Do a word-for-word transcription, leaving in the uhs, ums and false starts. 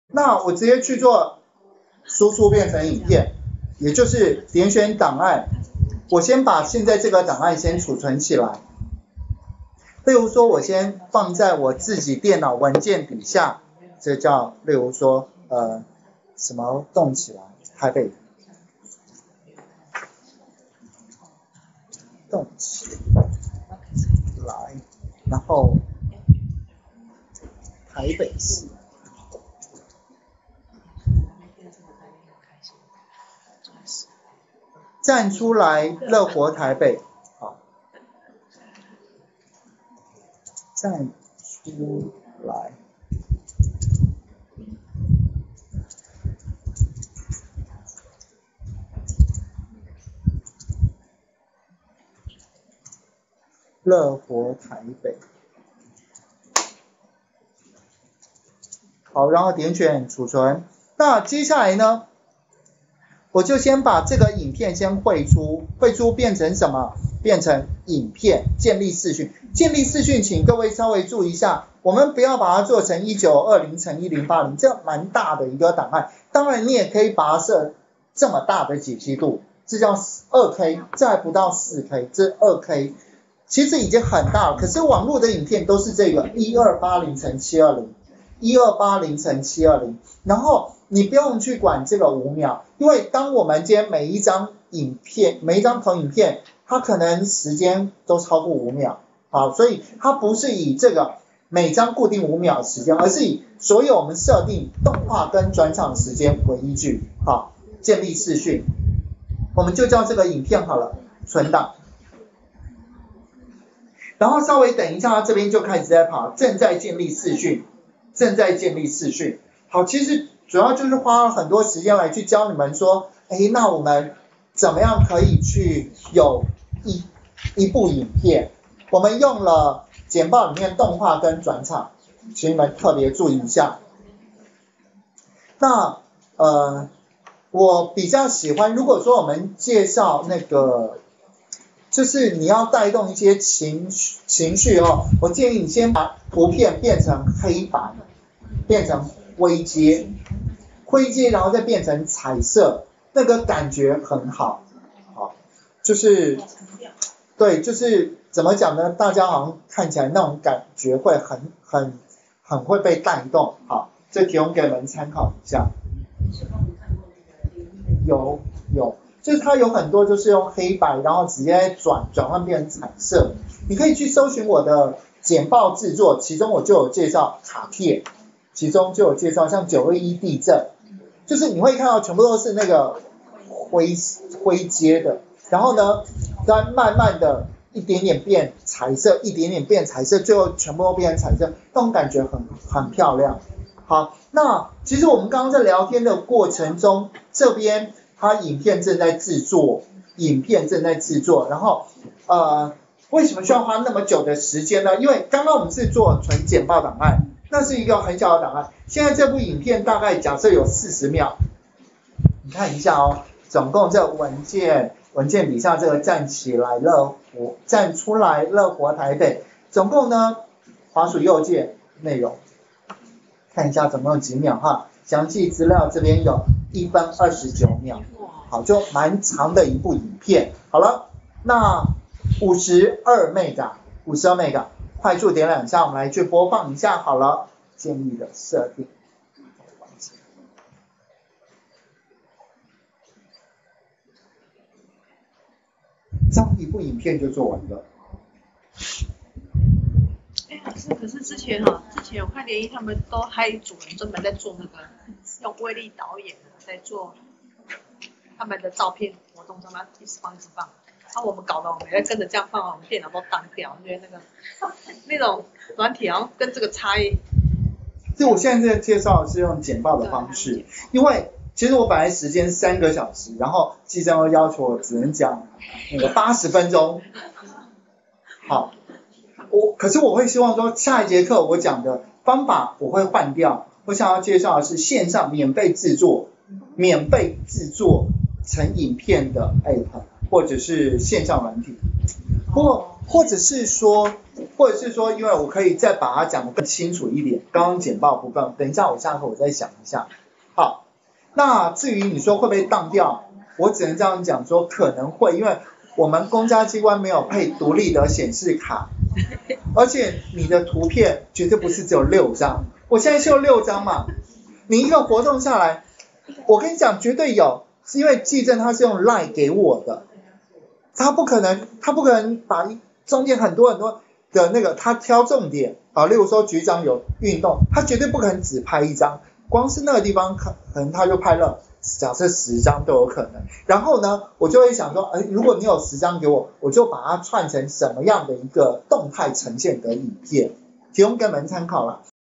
那我直接去做输出变成影片，也就是点选档案，我先把现在这个档案先储存起来。例如说我先放在我自己电脑文件底下，这叫例如说呃什么动起来，台北动起来，然后台北市站出来乐活台北，好，站出来乐活台北，好，然后点选储存。那接下来呢，我就先把这个影片先汇出，汇出变成什么？变成影片，建立视讯。建立视讯，请各位稍微注意一下，我们不要把它做成一九二零乘一零八零，这蛮大的一个档案。当然你也可以把它设这么大的解析度，这叫 二 K， 这还不到 四 K， 这 二 K。其实已经很大了，可是网络的影片都是这个一二八零乘七二零，一二八零乘七二零，然后你不用去管这个五秒，因为当我们今天每一张影片，每一张投影片，它可能时间都超过五秒，好，所以它不是以这个每张固定五秒的时间，而是以所有我们设定动画跟转场时间为依据，好，建立视讯，我们就叫这个影片好了，存档。然后稍微等一下，它这边就开始在跑，正在建立视讯，正在建立视讯。好，其实主要就是花了很多时间来去教你们说，哎，那我们怎么样可以去有一一部影片？我们用了简报里面动画跟转场，请你们特别注意一下。那呃，我比较喜欢，如果说我们介绍那个。就是你要带动一些情绪情绪哦，我建议你先把图片变成黑白，变成灰阶，灰阶然后再变成彩色，那个感觉很好，好，就是对，就是怎么讲呢？大家好像看起来那种感觉会很很很会被带动，好，这提供给你们参考一下。有有。就是它有很多就是用黑白，然后直接转转换变成彩色。你可以去搜寻我的简报制作，其中我就有介绍卡片，其中就有介绍像九二一地震，就是你会看到全部都是那个灰灰阶的，然后呢，再慢慢的一点点变彩色，一点点变彩色，最后全部都变成彩色，那种感觉很很漂亮。好，那其实我们刚刚在聊天的过程中，这边。它影片正在制作，影片正在制作，然后呃，为什么需要花那么久的时间呢？因为刚刚我们是做纯简报档案，那是一个很小的档案。现在这部影片大概假设有四十秒，你看一下哦，总共这文件文件底下这个站起来乐活站出来乐活台北，总共呢，滑鼠右键内容，看一下总共有几秒哈，详细资料这边有。一分二十九秒，好，就蛮长的一部影片。好了，那五十二 mega， 五十二 mega， 快速点两下，我们来去播放一下好了。建立的设定，这样一部影片就做完了。 哎，可是可是之前哈、哦，之前我看联谊他们都还有一组人专门在做那个用威力导演在做他们的照片活动，上面一直放一直放，然后我们搞得我们要跟着这样放，我们电脑都当掉，因为那个那种软体好像跟这个差异。 所以我现在在介绍的是用简报的方式，因为其实我本来时间三个小时，然后计生又要求我只能讲那个八十分钟，好。我可是我会希望说下一节课我讲的方法我会换掉，我想要介绍的是线上免费制作免费制作成影片的 app 或者是线上软体，或或者是说或者是说，因为我可以再把它讲得更清楚一点，刚刚简报部分，等一下我下课我再想一下。好，那至于你说会不会当掉，我只能这样讲说可能会，因为我们公家机关没有配独立的显示卡，而且你的图片绝对不是只有六张，我现在秀六张嘛，你一个活动下来，我跟你讲绝对有，因为技正他是用 line 给我的，他不可能，他不可能把中间很多很多的那个他挑重点啊，例如说局长有运动，他绝对不可能只拍一张，光是那个地方可能他就拍了假设十张都有可能。然后呢，我就会想说，哎，如果你有十张给我，我就把它串成什么样的一个动态呈现的影片，提供给你们参考啦。